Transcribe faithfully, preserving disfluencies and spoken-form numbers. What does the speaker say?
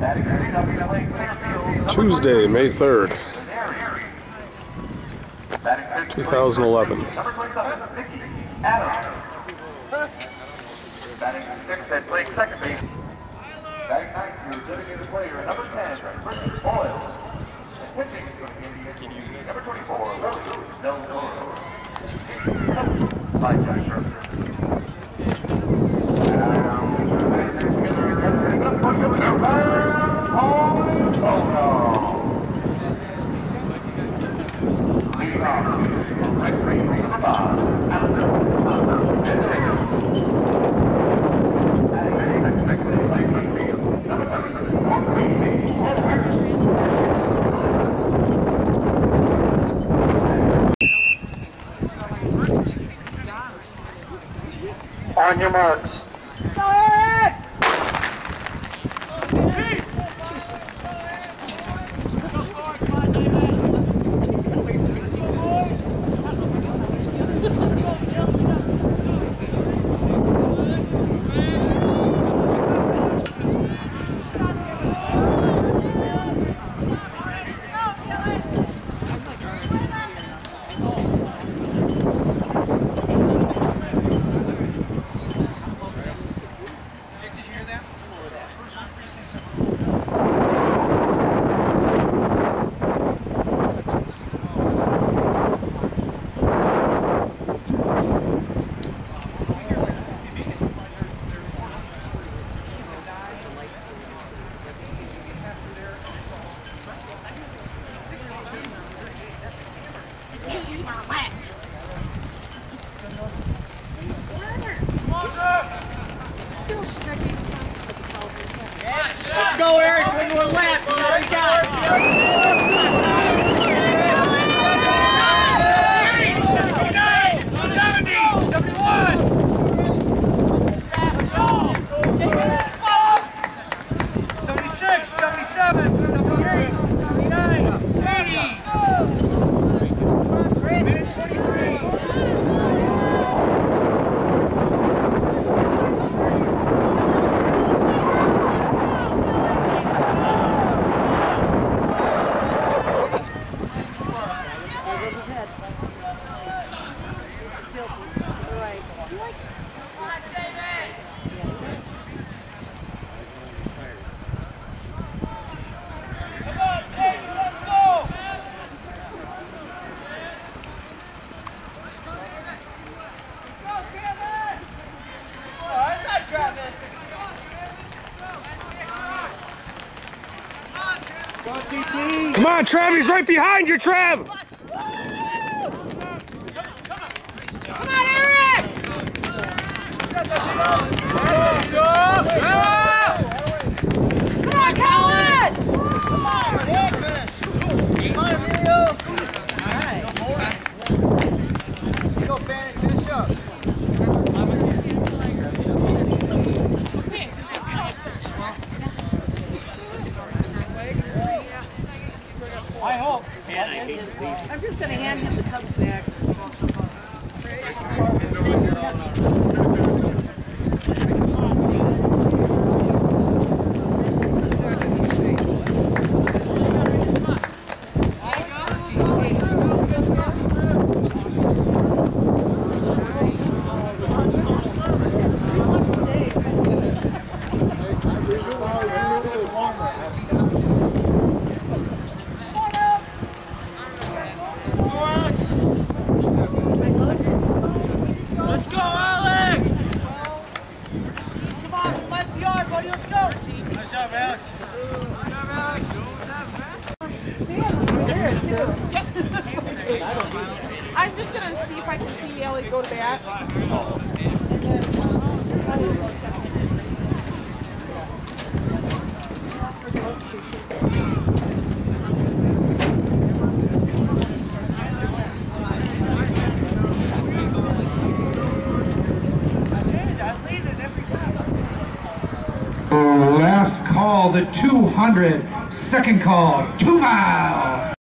Tuesday, May third, two thousand eleven. Batting six and playing second base. Batting ninth, your designated player, number ten, Chris Oils. Pitching for the Indians, number twenty-four, Willie Del Toro. Five Jack Sherman. On your marks. Go ahead! Let's go, Eric. One more lap. You know you got it. seventy, seventy-one. seventy-six, seventy-seven, seventy-eight, seventy-nine, eighty. Minute twenty-three. Come on, Trav, he's right behind you, Trav! Come on, Eric! Come on, Colin! Come on, Nick! Come on, Emilio! All right. Go, Bannon, finish up. I hope. I'm just going to hand him the cups back. I'm just going to see if I can see Ellie go to bat. Last call, the two hundred second call, two mile.